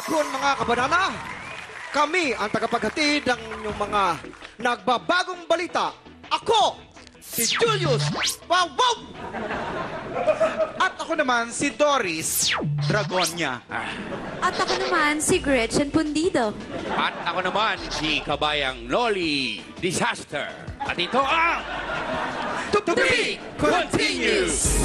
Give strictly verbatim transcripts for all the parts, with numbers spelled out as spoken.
Hapon mga kabanana, kami ang tagapaghatid ng inyong mga nagbabagong balita. Ako, si Julius Wawaw! At ako naman si Doris Dragonia. At ako naman, si Gretchen Pundido. At ako naman, si Kabayang Loli Disaster. At ito ang... To be continues!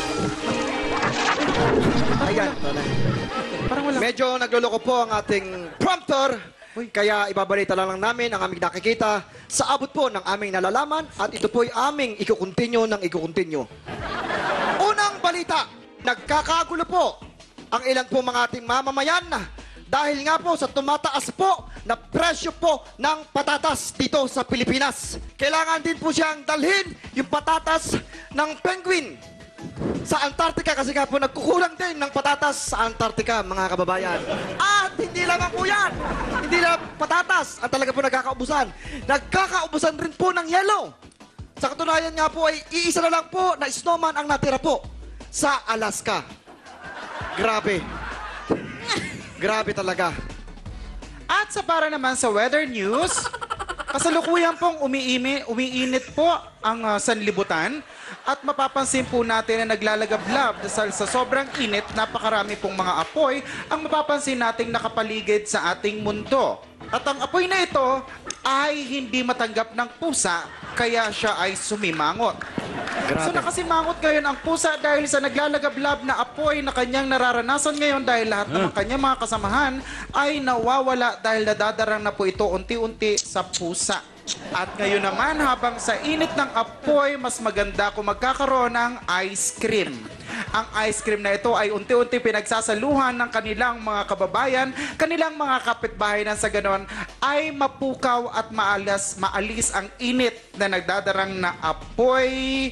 Ayan, Parang wala. medyo nagluloko po ang ating prompter. Kaya ibabalita lang, lang namin ang aming nakikita sa abot po ng aming nalalaman at ito po'y aming ikukontinyo ng ikukontinyo. Unang balita, nagkakagulo po ang ilan po mga ating mamamayan dahil nga po sa tumataas po na presyo po ng patatas dito sa Pilipinas. Kailangan din po siyang dalhin yung patatas ng penguin sa Antarctica kasi nga po nagkukulang din ng patatas sa Antarctica, mga kababayan. At hindi lamang po yan. Hindi lang patatas ang talaga po nagkakaubusan. Nagkakaubusan rin po ng yelo. Sa katunayan nga po ay iisa na lang po na snowman ang natira po sa Alaska. Grabe. Grabe talaga. At sa para naman sa weather news, kasalukuyan pong umiimi, umiinit po ang uh, sanlibutan at mapapansin po natin na naglalagablab dahil sa sobrang init, napakarami pong mga apoy ang mapapansin nating nakapaligid sa ating mundo. At ang apoy na ito ay hindi matanggap ng pusa, kaya siya ay sumimangot. So nakasimangot ngayon ang pusa dahil sa naglalagablab na apoy na kanyang nararanasan ngayon dahil lahat ng kanyang mga kasamahan ay nawawala dahil nadadarang na po ito unti-unti sa pusa. At ngayon naman habang sa init ng apoy, mas maganda kung magkakaroon ng ice cream. Ang ice cream na ito ay unti-unti pinagsasaluhan ng kanilang mga kababayan, kanilang mga kapitbahay na sa ganon ay mapukaw at maalas, maalis ang init na nagdadarang na apoy.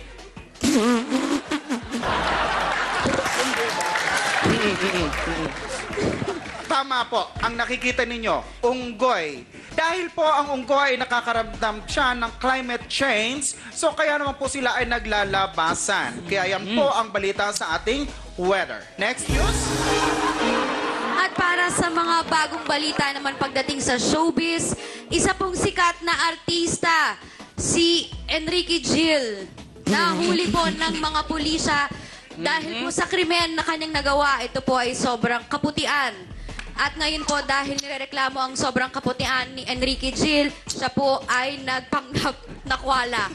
Tama po, ang nakikita ninyo, unggoy. Dahil po ang unggoy ay nakakaramdam siya ng climate change, so kaya naman po sila ay naglalabasan. Kaya yan po ang balita sa ating weather. Next news. At para sa mga bagong balita naman pagdating sa showbiz, isa pong sikat na artista, si Enrique Gil, nahuli po ng mga pulisya dahil po sa krimen na kanyang nagawa. Ito po ay sobrang kaputian. At ngayon po, dahil nirereklamo ang sobrang kaputian ni Enrique Gil, siya po ay nagpanggap na kwala.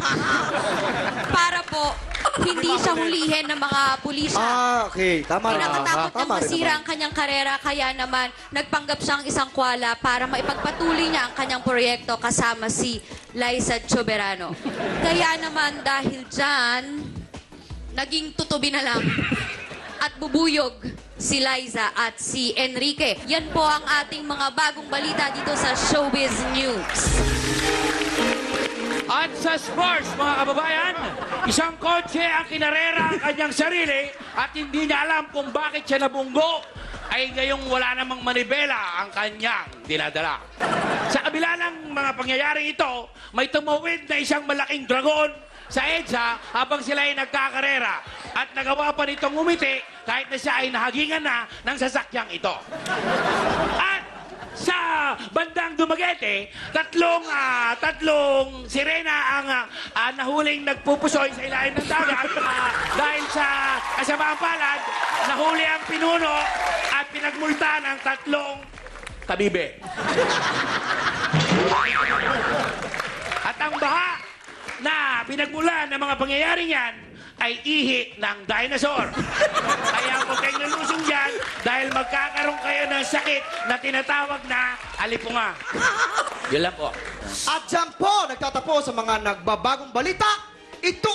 Para po, hindi siya hulihin ng mga pulisya. Ah, okay. Tama rin. Pinakatakot Tama niyang rin masira naman. ang kanyang karera, kaya naman nagpanggap siyang isang kwala para maipagpatuloy niya ang kanyang proyekto kasama si Liza Soberano. Kaya naman dahil dyan, naging tutubi na lang at bubuyog si Liza at si Enrique. Yan po ang ating mga bagong balita dito sa Showbiz News. At sa sports, mga kababayan, isang kotse ang kinarera ang kanyang sarili at hindi niya alam kung bakit siya nabunggo ay ngayong wala namang manibela ang kanyang dinadala. Sa kabila ng mga pangyayaring ito, may tumawid na isang malaking dragon sa EDSA habang sila ay nagkakarera at nagawa pa nitong umiti kahit na siya ay nahagingan na ng sasakyang ito. At sa bandang Dumaguete, tatlong uh, tatlong sirena ang uh, uh, nahuling nagpupusoy sa ilalim ng dagat uh, dahil sa kasamaang palad, nahuli ang pinuno at pinagmultan ang tatlong tabibe. At ang baha na pinagmulan ng mga pangyayaring yan ay ihi ng dinosaur. Kaya huwag kayong nalusong dyan dahil magkakaroon kayo ng sakit na tinatawag na alipunga. Yun lang po. At dyan po, nagtatapos sa mga nagbabagong balita. Ito